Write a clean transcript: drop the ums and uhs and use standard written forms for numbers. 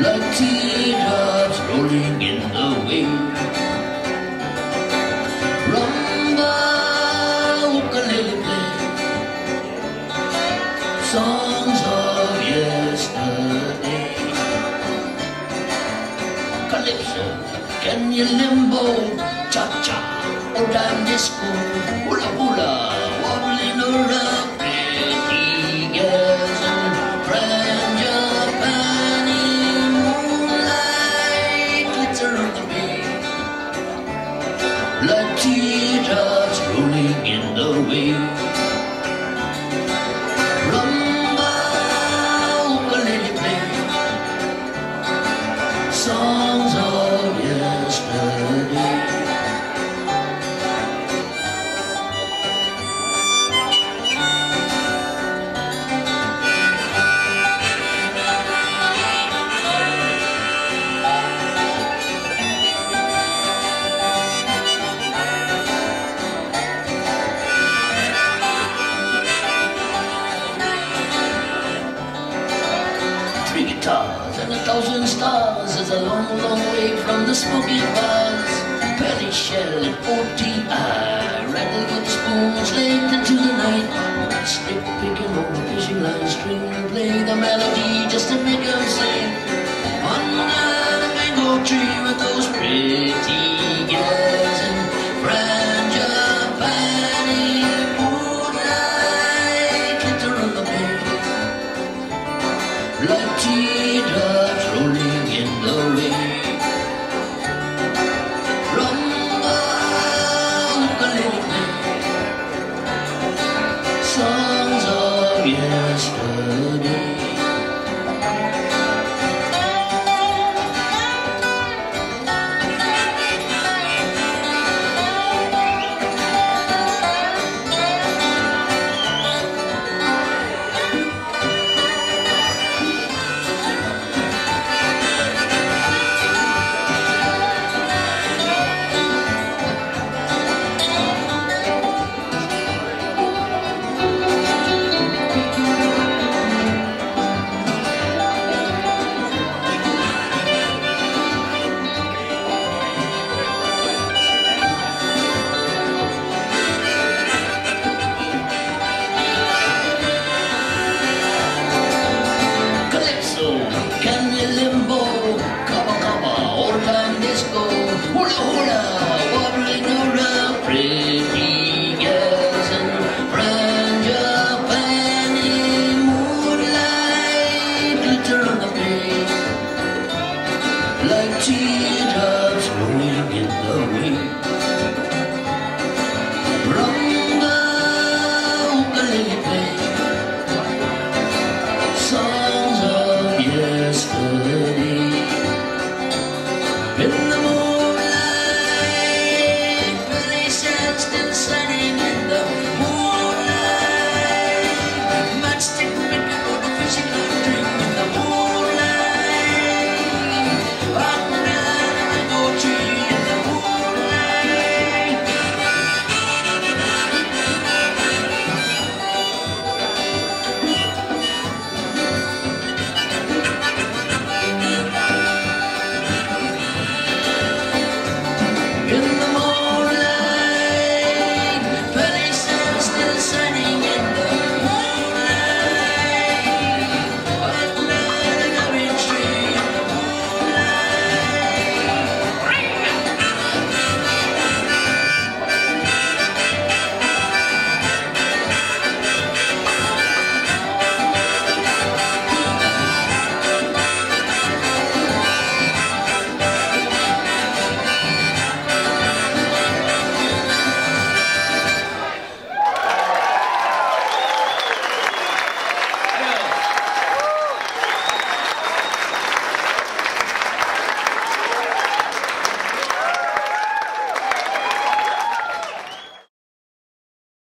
like teardrops rolling in the wind. Rumba, ukulele play songs of yesterday. Calypso, Kenya limbo, cha-cha, old time disco, hula hula, wobbling around pretty girls and frangipani moonlight, glitter on the bay, like teardrops rolling in the wave. Rumba, ukulele play songs of yesterday. And 1,000 stars is a long, long way from the smoky bars. Penny shell and OTI, rattle with